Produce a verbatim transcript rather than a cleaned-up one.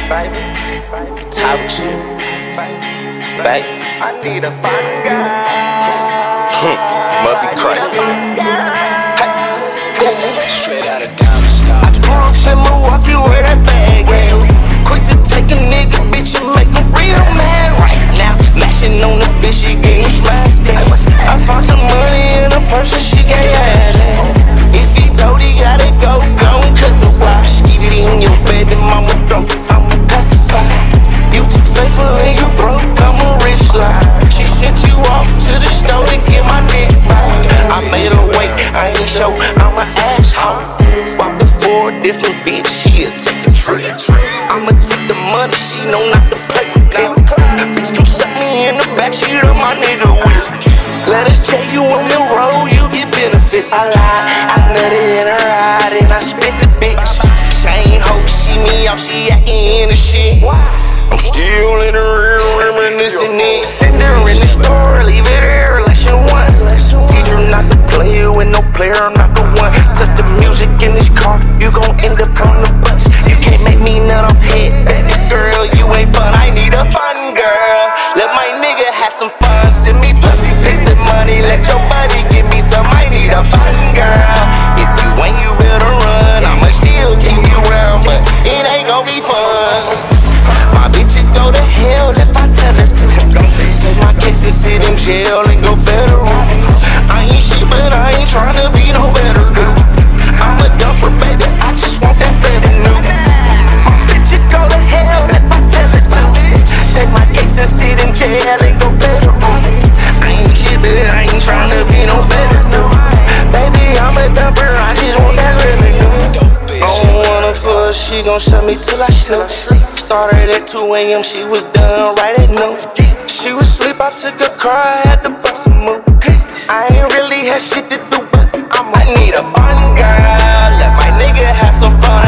Taught you, babe. I need a fun girl. Must be crazy. Straight out of Diamond Star. I grew up in Milwaukee where that bag at. Quick to take a nigga, bitch, and make him real mad right now. Mashing on the bitch, she getting smacked in. I found some money in a purse and she can't have it. If he told he gotta go, gon' cut the wire. Skeet it in your baby mama throat, I'ma pacify. You too faithful and you broke, I'm a rich lie. She sent you off to the store to get my dick back. I made her wait, I ain't show, I'm an asshole. Walk before a different bitch, she'll take a trip. I'ma take the money, she know not to play with them. Bitch, come suck me in the backseat of my nigga whip. Let us check you on the road, you get benefits. I lied, I nutted in her ride and I spent the bitch. Same hoe, see me out, she acting in the shit. I'm still in the rear, reminiscing it. Send her in the store, leave it there, lesson one. Teach her not to play with no player, I'm not the one. Touch the music in this car, you gon' end up on the bus. You can't make me nut off head, baby girl, you ain't fun. I need a fun girl. Let my nigga have some fun. Send me pussy pics and money, let your buddy give me some. I need a fun girl. If you ain't, you better run. I'ma still keep you around, but it ain't gon' be fun. My bitch would go to hell if I tell her to. Take my case and sit in jail and go federal. I ain't shit, but I ain't tryna be no better dude. I'm a dumper, baby, I just want that revenue. My bitch would go to hell if I tell her to. Take my case and sit in jail and go federal. I ain't shit, but I ain't tryna be no better dude. Baby, I'm a dumper, I just want that revenue. I don't wanna fuck, she gon' shut me till I sleep. Started at two A M, she was done right at noon. She was asleep, I took a car, I had to bust a move. I ain't really had shit to do, but I might need a fun girl. Let my nigga have some fun.